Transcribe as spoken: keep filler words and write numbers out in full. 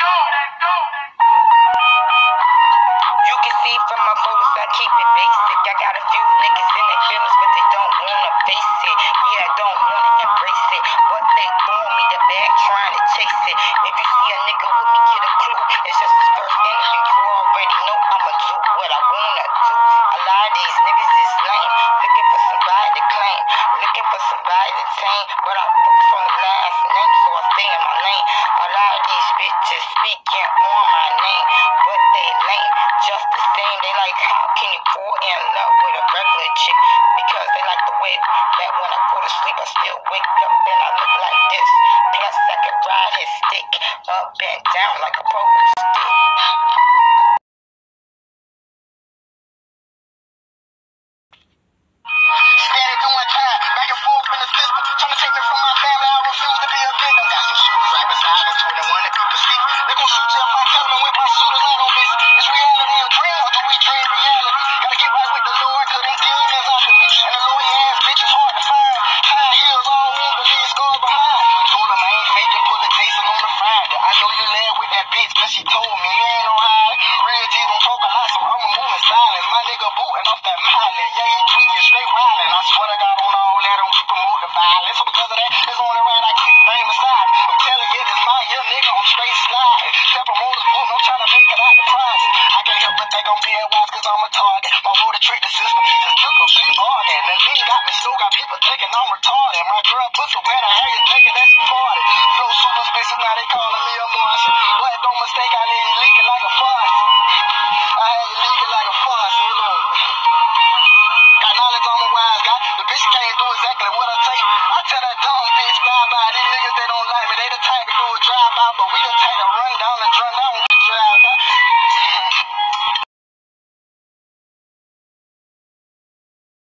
You can see from my posts, I keep it basic. I got a few niggas in their feelings, but they don't wanna face it. Yeah, I don't wanna embrace it, but they throwing me the bag, trying to chase it. If you see a nigga with me, get a clue. It's just his first interview. You already know I'ma do what I wanna do. A lot of these niggas is lame, looking for somebody to claim, looking for somebody to tame, but I focus on the last name, so I stay in my lane. A lot of these bitches speaking on my name, but they lame. Just the same, they like, how can you fall in love with a regular chick? Because they like the way that when I go to sleep, I still wake up and I look like this. Plus, I can ride his stick up and down like a pogo stick. Steady doing time, back and forth in the system, trying to take me from my family. I refuse to be a victim. Got some shooters right beside us, twenty-one that people see. They gon' shoot you if I tell them with my shooters ain't no miss. It's reality or dream, or do we dream reality? Gotta get right with the Lord, cause them demons after me. And the lawyer ass bitch is hard to find. High heels all in, but leave scars behind. Told him I ain't faking, pull a Jason on the Friday. I know you land with that bitch, cause she told me you ain't no high. Real G's don't talk a lot, so I'ma move in silence. My nigga booting off that mileage. Yeah, he tweaking straight wildin'. I swear to God on all that, don't promote the violence. So because of that, it's only right I keep the thing beside. I'm telling you, this my year, nigga, I'm straight sliding. Separate motors, boom, I'm trying to make it out the project. I can't help but think I'm being wise, cause I'm a target. My road to trick the system, he just took a big bargain. The lean got me slow, got people thinking I'm retarded. My girl pussy wet, I hear you thinking that's retarded. Flow super spaces, now they calling me a Martian. But don't mistake, I leave you leaking like a faucet. I had you leaking like a faucet, hold on. Got knowledge on my wise guy. The bitch can't do exactly what I say. I tell that dumb bitch bye bye. These niggas they don't like me. They the type to do a drive by, but we the